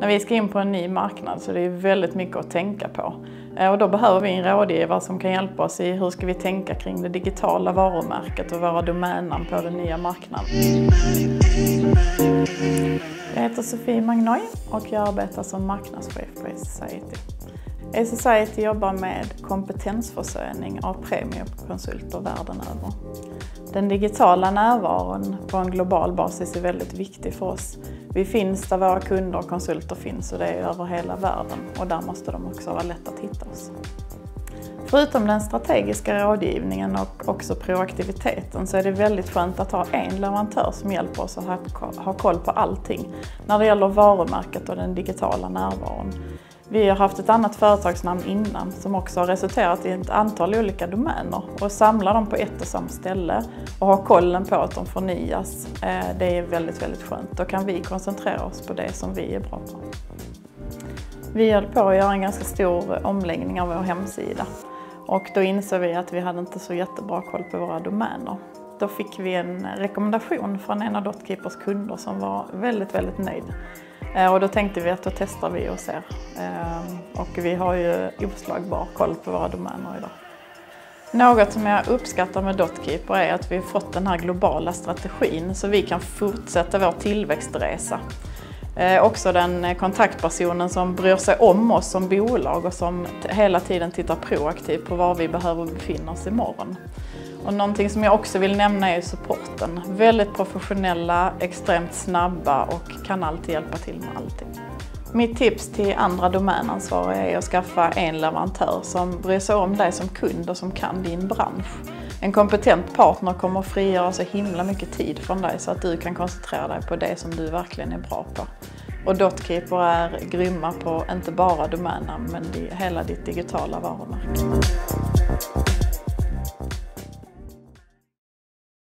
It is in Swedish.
När vi ska in på en ny marknad så det är väldigt mycket att tänka på. Och då behöver vi en rådgivare som kan hjälpa oss i hur ska vi tänka kring det digitala varumärket och våra domännamn på den nya marknaden. Jag heter Sofie Magnoy och jag arbetar som marknadschef på A-Society. A-Society jobbar med kompetensförsörjning av premiumkonsulter världen över. Den digitala närvaron på en global basis är väldigt viktig för oss. Vi finns där våra kunder och konsulter finns och det är över hela världen och där måste de också vara lätt att hitta oss. Förutom den strategiska rådgivningen och också proaktiviteten så är det väldigt skönt att ha en leverantör som hjälper oss att ha koll på allting när det gäller varumärket och den digitala närvaron. Vi har haft ett annat företagsnamn innan som också har resulterat i ett antal olika domäner och samlar dem på ett och samma ställe och ha kollen på att de förnyas. Det är väldigt, väldigt skönt. Då kan vi koncentrera oss på det som vi är bra på. Vi höll på att göra en ganska stor omläggning av vår hemsida och då insåg vi att vi hade inte så jättebra koll på våra domäner. Då fick vi en rekommendation från en av Dotkeepers kunder som var väldigt, väldigt nöjd. Och då tänkte vi att då testar vi och ser. Och vi har ju oslagbar koll på våra domäner idag. Något som jag uppskattar med Dotkeeper är att vi har fått den här globala strategin så vi kan fortsätta vår tillväxtresa. Också den kontaktpersonen som bryr sig om oss som bolag och som hela tiden tittar proaktivt på var vi behöver befinna oss imorgon. Och någonting som jag också vill nämna är supporten. Väldigt professionella, extremt snabba och kan alltid hjälpa till med allting. Mitt tips till andra domänansvariga är att skaffa en leverantör som bryr sig om dig som kund och som kan din bransch. En kompetent partner kommer att frigöra så himla mycket tid från dig så att du kan koncentrera dig på det som du verkligen är bra på. Och Dotkeeper är grymma på inte bara domännamn men hela ditt digitala varumärke.